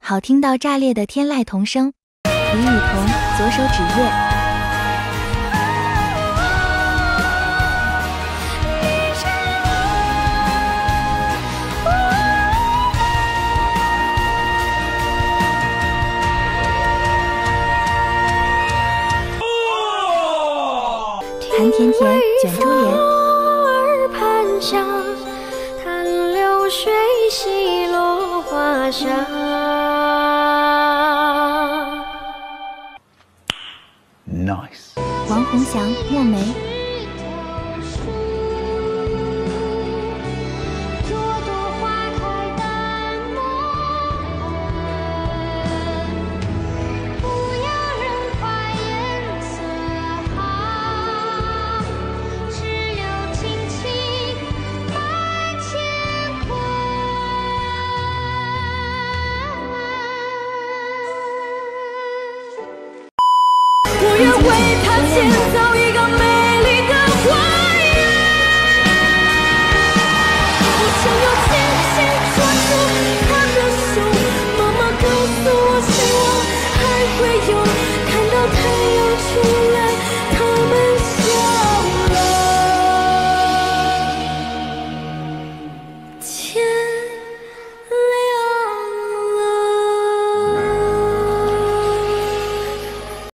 好听到炸裂的天籁童声，李雨桐左手指月。韩甜甜卷珠帘。 盘香，看流水西落花香。 Nice。 王洪祥墨梅。 不愿为他建造